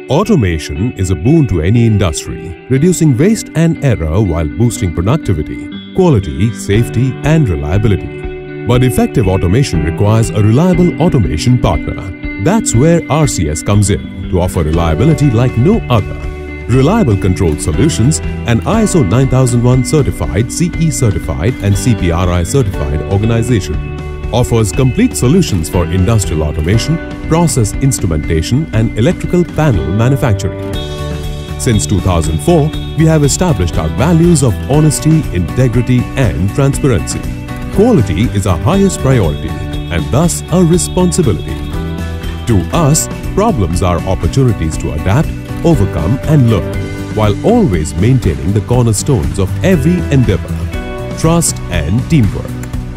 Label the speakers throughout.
Speaker 1: Automation is a boon to any industry, reducing waste and error while boosting productivity, quality, safety, and reliability. But effective automation requires a reliable automation partner. That's where RCS comes in to offer reliability like no other. Reliable Control Solutions, an ISO 9001 certified, CE certified and CPRI certified organization, offers complete solutions for industrial automation, process instrumentation and electrical panel manufacturing. Since 2004, we have established our values of honesty, integrity and transparency. Quality is our highest priority and thus our responsibility. To us, problems are opportunities to adapt, overcome and learn, while always maintaining the cornerstones of every endeavor, trust and teamwork.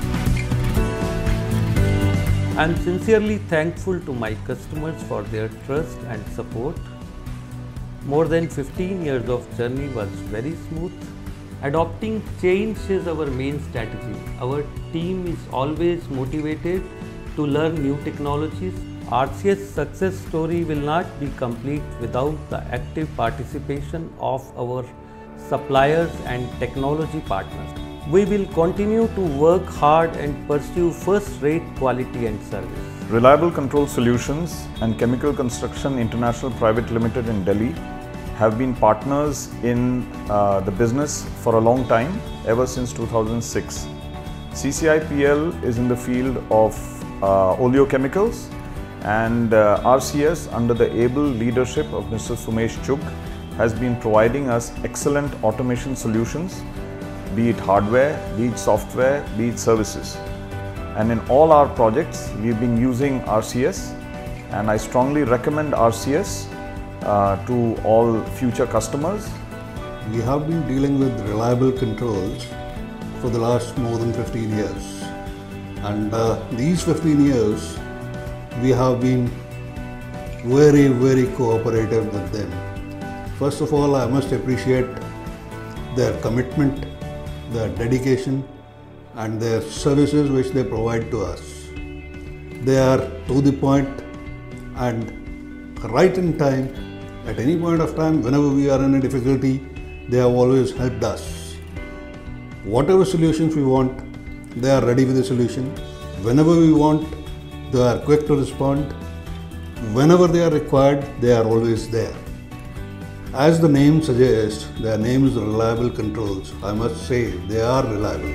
Speaker 2: I am sincerely thankful to my customers for their trust and support. More than 15 years of journey was very smooth. Adopting change is our main strategy. Our team is always motivated to learn new technologies. RCS success story will not be complete without the active participation of our suppliers and technology partners. We will continue to work hard and pursue first-rate quality and service.
Speaker 3: Reliable Control Solutions and Chemical Construction International Private Limited in Delhi have been partners in the business for a long time, ever since 2006. CCIPL is in the field of oleochemicals, and RCS, under the able leadership of Mr. Sumesh Chugh, has been providing us excellent automation solutions, be it hardware, be it software, be it services. And in all our projects, we've been using RCS, and I strongly recommend RCS to all future customers.
Speaker 4: We have been dealing with reliable controls for the last more than 15 years. And these 15 years, we have been very cooperative with them. First of all, I must appreciate their commitment, their dedication and their services which they provide to us. They are to the point and right in time. At any point of time, whenever we are in a difficulty, they have always helped us. Whatever solutions we want, they are ready with the solution. Whenever we want, they are quick to respond. Whenever they are required, they are always there. As the name suggests, their name is Reliable Controls. I must say, they are reliable.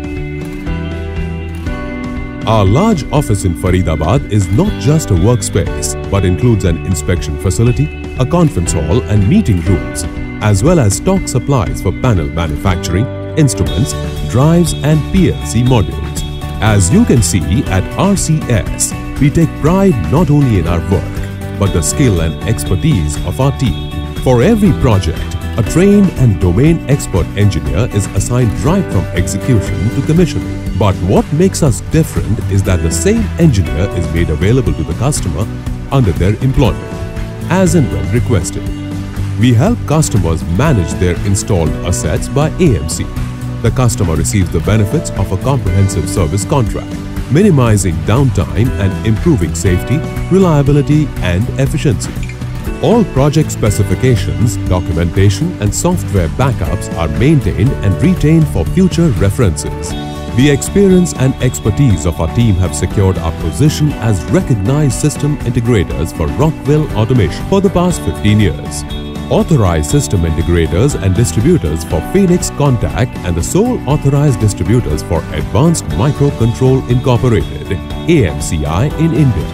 Speaker 1: Our large office in Faridabad is not just a workspace, but includes an inspection facility, a conference hall and meeting rooms, as well as stock supplies for panel manufacturing, instruments, drives and PLC modules. As you can see at RCS, we take pride not only in our work, but the skill and expertise of our team. For every project, a trained and domain expert engineer is assigned right from execution to commissioning. But what makes us different is that the same engineer is made available to the customer under their employment, as and when requested. We help customers manage their installed assets by AMC. The customer receives the benefits of a comprehensive service contract, minimizing downtime and improving safety, reliability and efficiency. All project specifications, documentation and software backups are maintained and retained for future references. The experience and expertise of our team have secured our position as recognized system integrators for Rockwell Automation for the past 15 years. Authorized system integrators and distributors for Phoenix Contact and the sole authorized distributors for Advanced Microcontrol Incorporated, AMCI in India.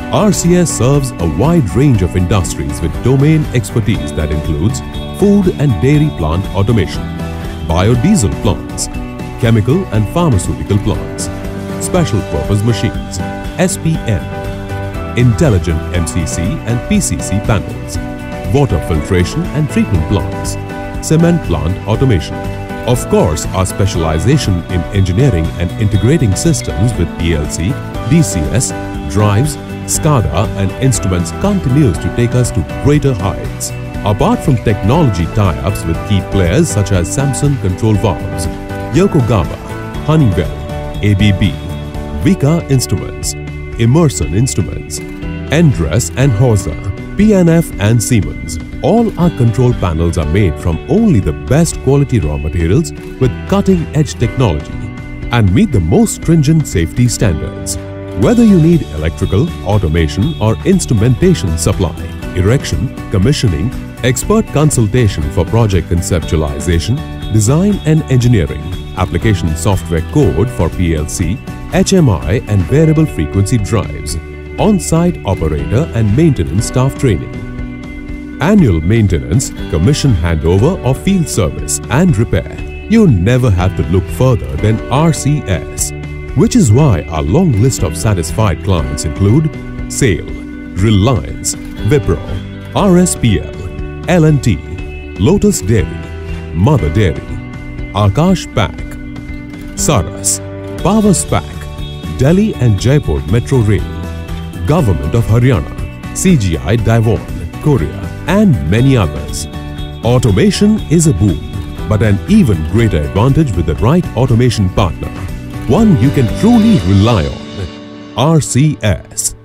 Speaker 1: RCS serves a wide range of industries with domain expertise that includes food and dairy plant automation, biodiesel plants, chemical and pharmaceutical plants, special purpose machines, SPM, intelligent MCC and PCC panels, water filtration and treatment plants, cement plant automation. Of course, our specialization in engineering and integrating systems with PLC, DCS, drives, SCADA and instruments continues to take us to greater heights. Apart from technology tie-ups with key players such as Samsung Control Valves, Yokogawa, Honeywell, ABB, Vika Instruments, Emerson Instruments, Endress and Horza, P&F and Siemens. All our control panels are made from only the best quality raw materials with cutting-edge technology and meet the most stringent safety standards. Whether you need electrical, automation or instrumentation supply, erection, commissioning, expert consultation for project conceptualization, design and engineering, application software code for PLC, HMI and variable frequency drives, on-site operator and maintenance staff training, annual maintenance, commission handover or field service and repair. You never have to look further than RCS, which is why our long list of satisfied clients include SAIL, Reliance, Wipro, RSPL, L&T, Lotus Dairy, Mother Dairy, Akash Pack, Saras, Power SPAC, Delhi and Jaipur Metro Rail, Government of Haryana, CGI Devon, Korea and many others. Automation is a boom, but an even greater advantage with the right automation partner. One you can truly rely on. RCS.